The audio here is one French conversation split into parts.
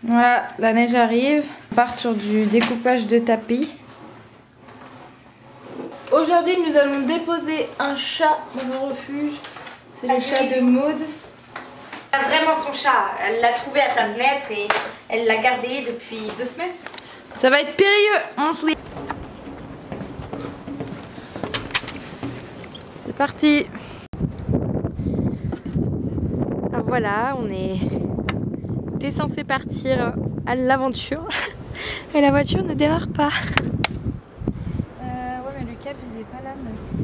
Voilà, la neige arrive. On part sur du découpage de tapis. Aujourd'hui, nous allons déposer un chat dans un refuge. C'est le chat de Maud. Vraiment son chat. Elle l'a trouvé à sa fenêtre et elle l'a gardé depuis 2 semaines. Ça va être périlleux. On se... C'est parti. Alors voilà, on était censé partir à l'aventure et la voiture ne démarre pas. Ouais, mais le cap il est pas là.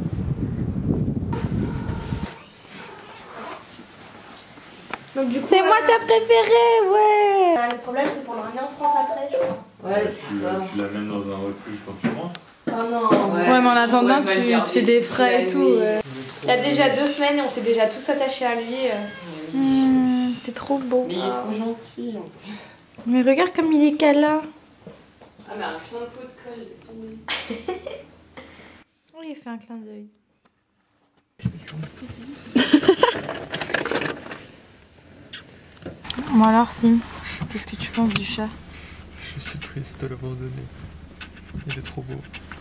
C'est moi ta préférée, ouais. Le problème c'est qu'on revient en France après, je crois. Ouais, c'est ça. Tu l'amènes dans un refuge quand tu rentres. Oh non. Ouais, mais en attendant, tu te fais des frais et tout. Il y a déjà 2 semaines et on s'est déjà tous attachés à lui. T'es trop beau. Mais il est trop gentil en plus. Mais regarde comme il est câlin. Ah, mais un putain de pot de colle, laisse tomber. Oh, il a fait un clin d'œil. Bon alors Sim, qu'est-ce que tu penses du chat? Je suis triste de l'abandonner. Il est trop beau.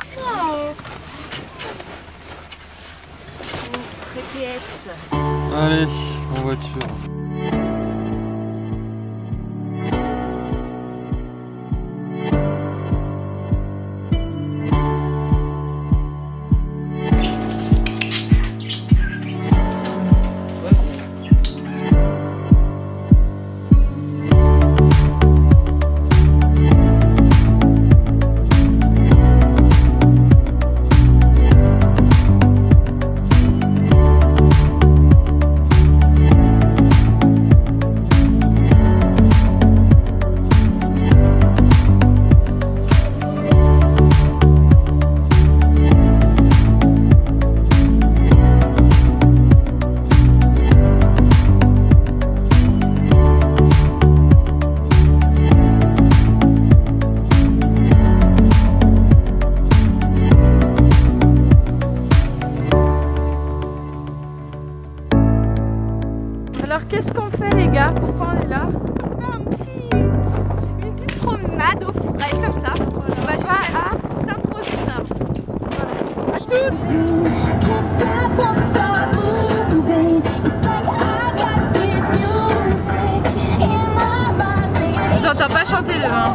Allez, en voiture. Alors qu'est-ce qu'on fait les gars? Pourquoi on est là? On va faire une petite promenade au frais comme ça. On va jouer à Sainte-Rose-du-Nord. Voilà. À toutes. Je vous entends pas chanter demain.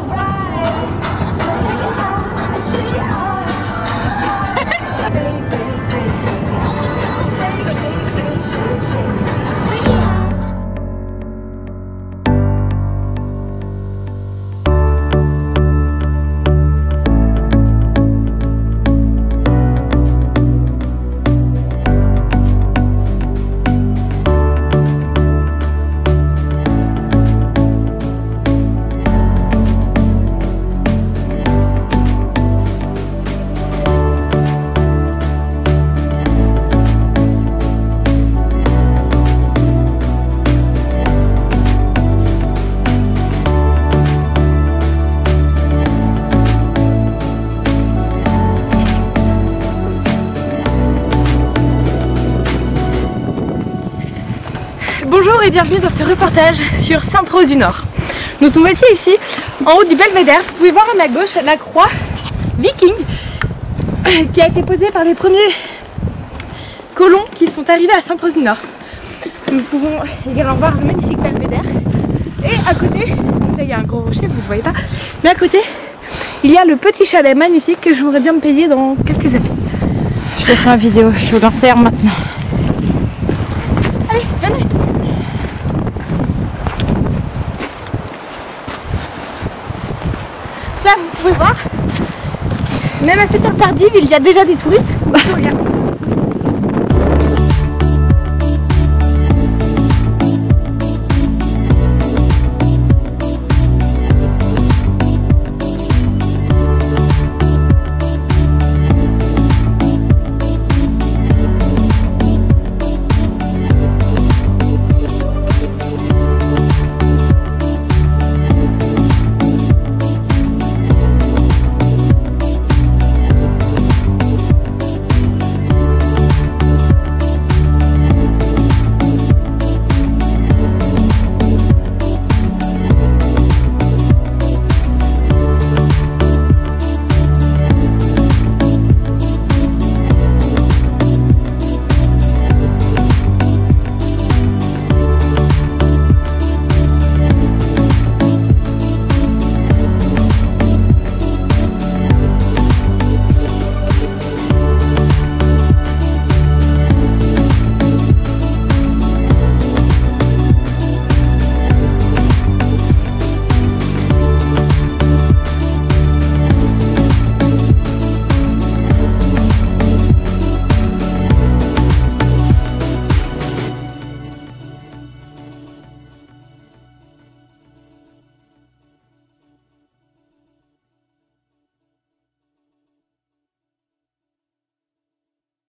Bonjour et bienvenue dans ce reportage sur Sainte-Rose-du-Nord. Donc nous voici ici en haut du belvédère. Vous pouvez voir à ma gauche la croix viking qui a été posée par les premiers colons qui sont arrivés à Sainte-Rose-du-Nord. Nous pouvons également voir le magnifique belvédère. Et à côté, là il y a un gros rocher, vous ne le voyez pas, mais à côté il y a le petit chalet magnifique que je voudrais bien me payer dans quelques années. Je vais faire une vidéo, je suis au lanceur maintenant. Allez, venez. Là vous pouvez voir, même à cette heure tardive il y a déjà des touristes. Regarde.